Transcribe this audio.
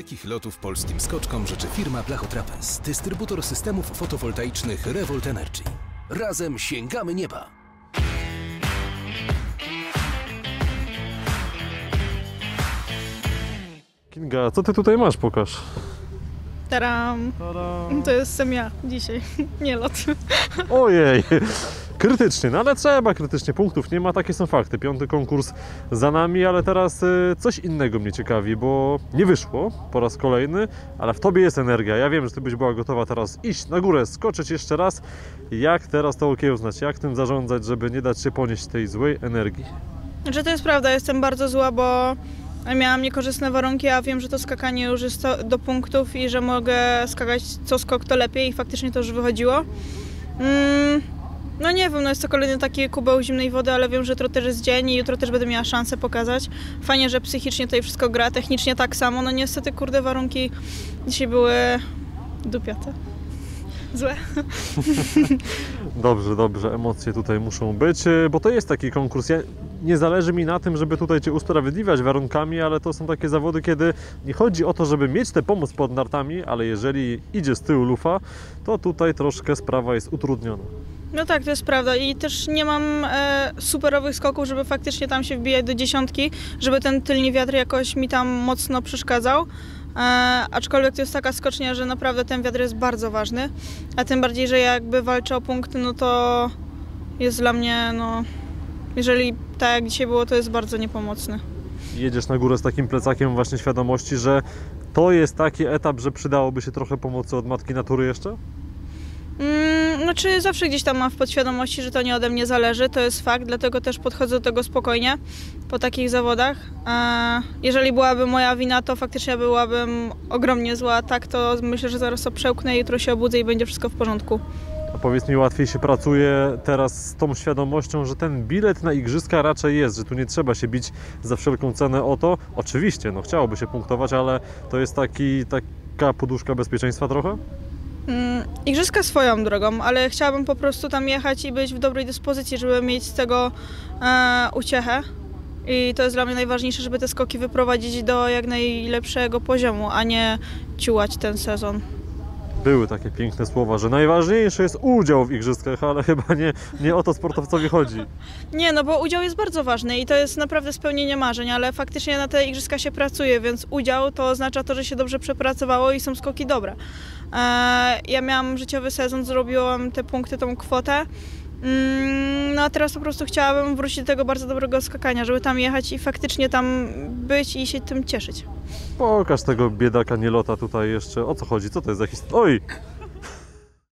Wielkich lotów polskim skoczkom życzy firma Blachotrapez, dystrybutor systemów fotowoltaicznych Revolt Energy. Razem sięgamy nieba! Kinga, co ty tutaj masz? Pokaż. Taram! To jestem ja dzisiaj, nie lot. Ojej! Krytycznie, no ale trzeba krytycznie, punktów nie ma, takie są fakty. 5. konkurs za nami, ale teraz coś innego mnie ciekawi, bo nie wyszło po raz kolejny, ale w tobie jest energia. Ja wiem, że ty byś była gotowa teraz iść na górę, skoczyć jeszcze raz. Jak teraz to okiełznać? Jak tym zarządzać, żeby nie dać się ponieść tej złej energii? Znaczy to jest prawda, jestem bardzo zła, bo miałam niekorzystne warunki, a wiem, że to skakanie już jest do punktów i że mogę skakać co skok to lepiej i faktycznie to już wychodziło. No nie wiem, no jest to kolejny taki kubeł zimnej wody, ale wiem, że jutro też jest dzień i jutro też będę miała szansę pokazać. Fajnie, że psychicznie tutaj wszystko gra, technicznie tak samo. No niestety, kurde, warunki dzisiaj były dupiate. Złe. Dobrze, dobrze, emocje tutaj muszą być, bo to jest taki konkurs. Nie zależy mi na tym, żeby tutaj Cię usprawiedliwiać warunkami, ale to są takie zawody, kiedy nie chodzi o to, żeby mieć tę pomoc pod nartami, ale jeżeli idzie z tyłu lufa, to tutaj troszkę sprawa jest utrudniona. No tak, to jest prawda i też nie mam superowych skoków, żeby faktycznie tam się wbijać do dziesiątki, żeby ten tylny wiatr jakoś mi tam mocno przeszkadzał. Aczkolwiek to jest taka skocznia, że naprawdę ten wiatr jest bardzo ważny, a tym bardziej, że jakby walczę o punkty, no to jest dla mnie, no, jeżeli tak jak dzisiaj było, to jest bardzo niepomocny. Jedziesz na górę z takim plecakiem właśnie świadomości, że to jest taki etap, że przydałoby się trochę pomocy od matki natury jeszcze? Znaczy zawsze gdzieś tam mam w podświadomości, że to nie ode mnie zależy, to jest fakt, dlatego też podchodzę do tego spokojnie po takich zawodach. Jeżeli byłaby moja wina, to faktycznie byłabym ogromnie zła, tak to myślę, że zaraz to przełknę, jutro się obudzę i będzie wszystko w porządku. A powiedz mi, łatwiej się pracuje teraz z tą świadomością, że ten bilet na igrzyska raczej jest, że tu nie trzeba się bić za wszelką cenę o to. Oczywiście, no chciałoby się punktować, ale to jest taka poduszka bezpieczeństwa trochę? Igrzyska swoją drogą, ale chciałabym po prostu tam jechać i być w dobrej dyspozycji, żeby mieć z tego uciechę. I to jest dla mnie najważniejsze, żeby te skoki wyprowadzić do jak najlepszego poziomu, a nie ciułać ten sezon. Były takie piękne słowa, że najważniejszy jest udział w igrzyskach, ale chyba nie o to sportowcowi chodzi. Nie, no bo udział jest bardzo ważny i to jest naprawdę spełnienie marzeń, ale faktycznie na te igrzyska się pracuje, więc udział to oznacza to, że się dobrze przepracowało i są skoki dobre. Ja miałam życiowy sezon, zrobiłam te punkty, tą kwotę. No a teraz po prostu chciałabym wrócić do tego bardzo dobrego skakania, żeby tam jechać i faktycznie tam być i się tym cieszyć. Pokaż tego biedaka nielota tutaj jeszcze. O co chodzi? Co to jest za historia? Oj!